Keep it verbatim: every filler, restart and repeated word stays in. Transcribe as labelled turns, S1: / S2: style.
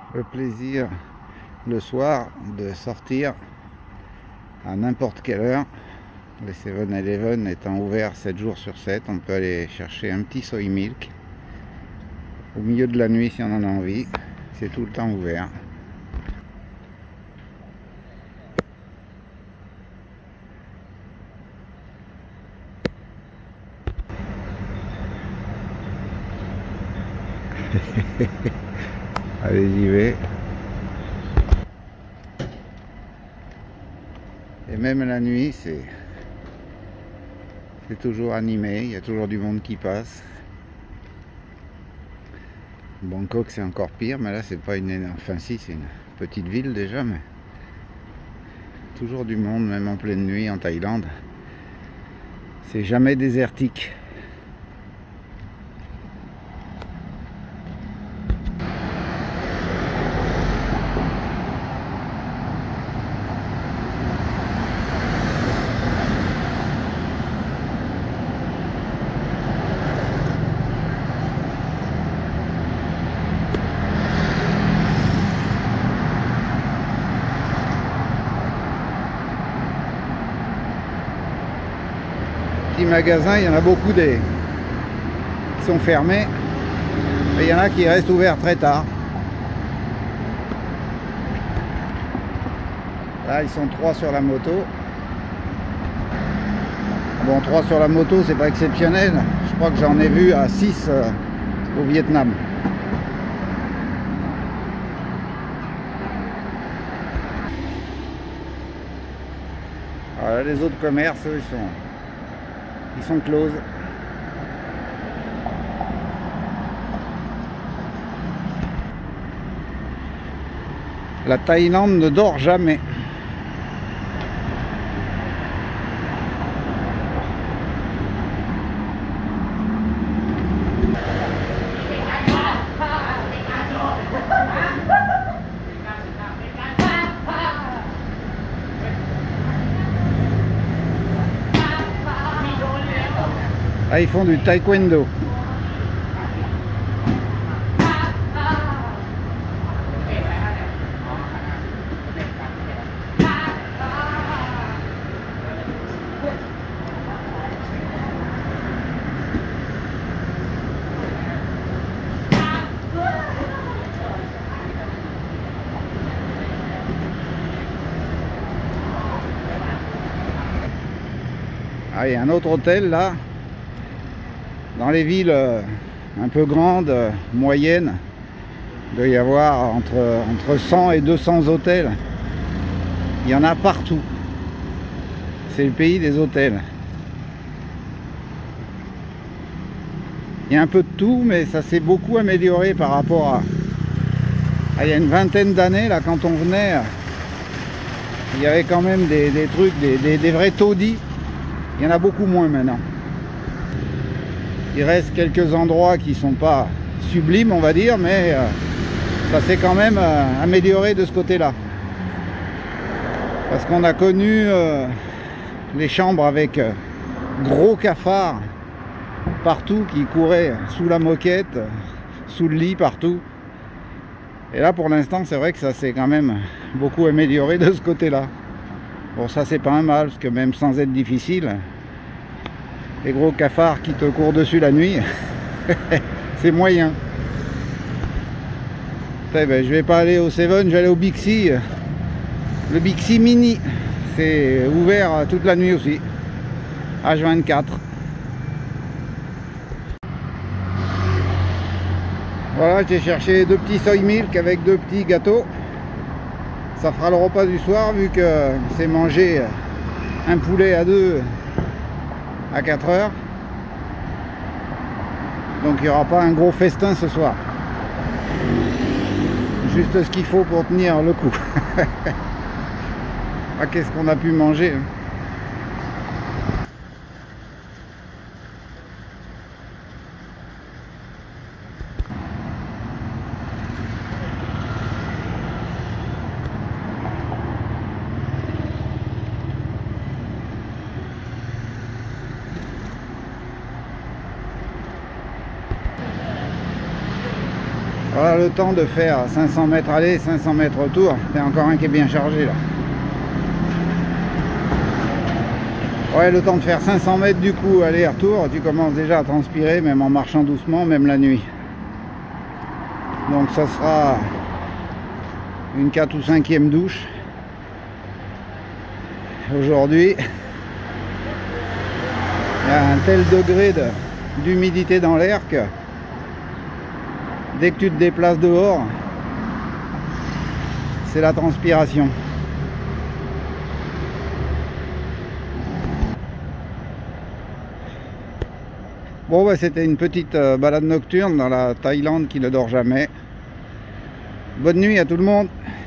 S1: le plaisir le soir de sortir à n'importe quelle heure. Les seven eleven étant ouverts sept jours sur sept, on peut aller chercher un petit soy milk au milieu de la nuit si on en a envie. C'est tout le temps ouvert. Allez, j'y vais. Et même la nuit, c'est c'est toujours animé, il y a toujours du monde qui passe. Bangkok, c'est encore pire, mais là, c'est pas une... Enfin, si, c'est une petite ville déjà, mais toujours du monde, même en pleine nuit en Thaïlande. C'est jamais désertique. Magasins, il y en a beaucoup des qui sont fermés et il y en a qui restent ouverts très tard. Là, ils sont trois sur la moto. Bon, trois sur la moto, c'est pas exceptionnel. Je crois que j'en ai vu à six euh, au Vietnam. Voilà, les autres commerces, eux, ils sont Ils sont closes. La Thaïlande ne dort jamais. Là, ils font du taekwondo. Ah, il y a un autre hôtel là. Dans les villes euh, un peu grandes, euh, moyennes, il doit y avoir entre, entre cent et deux cents hôtels. Il y en a partout. C'est le pays des hôtels. Il y a un peu de tout, mais ça s'est beaucoup amélioré par rapport à, à il y a une vingtaine d'années. Là, quand on venait, il y avait quand même des, des trucs, des, des, des vrais taudis. Il y en a beaucoup moins maintenant. Il reste quelques endroits qui sont pas sublimes, on va dire, mais euh, ça s'est quand même euh, amélioré de ce côté-là. Parce qu'on a connu euh, les chambres avec euh, gros cafards partout qui couraient sous la moquette, sous le lit, partout. Et là, pour l'instant, c'est vrai que ça s'est quand même beaucoup amélioré de ce côté-là. Bon, ça, c'est pas un mal, parce que même sans être difficile, les gros cafards qui te courent dessus la nuit, c'est moyen. Eh ben, je vais pas aller au Seven, je vais aller au Bixi. Le Bixi Mini, c'est ouvert toute la nuit aussi, H vingt-quatre. Voilà, j'ai cherché deux petits soy milk avec deux petits gâteaux. Ça fera le repas du soir, vu que c'est manger un poulet à deux à quatre heures. Donc il n'y aura pas un gros festin ce soir. Juste ce qu'il faut pour tenir le coup. Ah, qu'est-ce qu'on a pu manger, hein. Voilà le temps de faire cinq cents mètres aller, cinq cents mètres retour. C'est encore un qui est bien chargé là. Ouais, le temps de faire cinq cents mètres du coup aller-retour, tu commences déjà à transpirer, même en marchant doucement, même la nuit. Donc ça sera une quatre ou cinquième douche aujourd'hui. Il y a un tel degré d'humidité dans l'air que dès que tu te déplaces dehors, c'est la transpiration. Bon, bah, c'était une petite euh, balade nocturne dans la Thaïlande qui ne dort jamais. Bonne nuit à tout le monde.